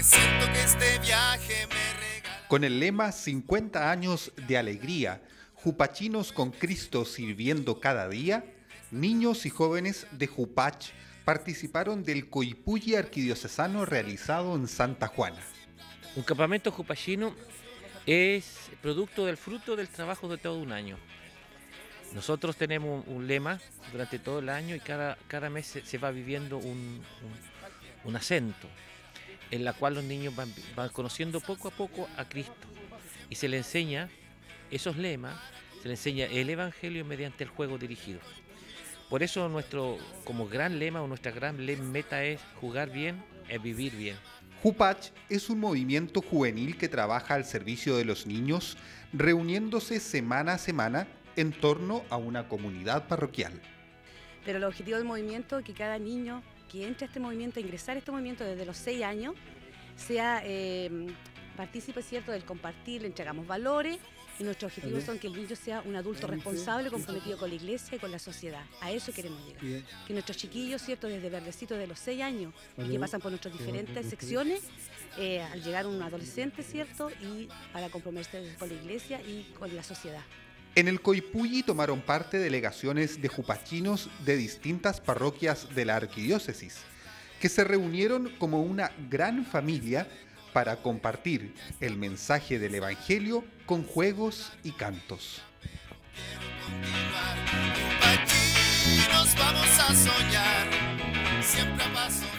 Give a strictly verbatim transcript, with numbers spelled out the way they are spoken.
que siento que este viaje me regala. Con el lema cincuenta años de alegría, Jupachinos con Cristo sirviendo cada día, niños y jóvenes de Jupach participaron del Coypulli arquidiocesano realizado en Santa Juana. Un campamento jupachino es producto del fruto del trabajo de todo un año. Nosotros tenemos un, un lema durante todo el año y cada, cada mes se, se va viviendo un, un, un acento en la cual los niños van, van conociendo poco a poco a Cristo y se les enseña esos lemas, se les enseña el Evangelio mediante el juego dirigido. Por eso nuestro como gran lema o nuestra gran meta es jugar bien, es vivir bien. Jupach es un movimiento juvenil que trabaja al servicio de los niños, reuniéndose semana a semana en torno a una comunidad parroquial. Pero el objetivo del movimiento es que cada niño que entre a este movimiento, a ingresar a este movimiento desde los seis años, sea eh, partícipe, ¿cierto?, del compartir, le entregamos valores y nuestros objetivos son que el niño sea un adulto responsable, comprometido con la iglesia y con la sociedad. A eso queremos llegar. Que nuestros chiquillos, ¿cierto?, desde verdecitos de los seis años y que pasan por nuestras diferentes secciones, eh, al llegar un adolescente, ¿cierto?, y para comprometerse con la iglesia y con la sociedad. En el Coypulli tomaron parte delegaciones de jupachinos de distintas parroquias de la arquidiócesis, que se reunieron como una gran familia para compartir el mensaje del Evangelio con juegos y cantos. Jupachinos, vamos a soñar, siempre a paso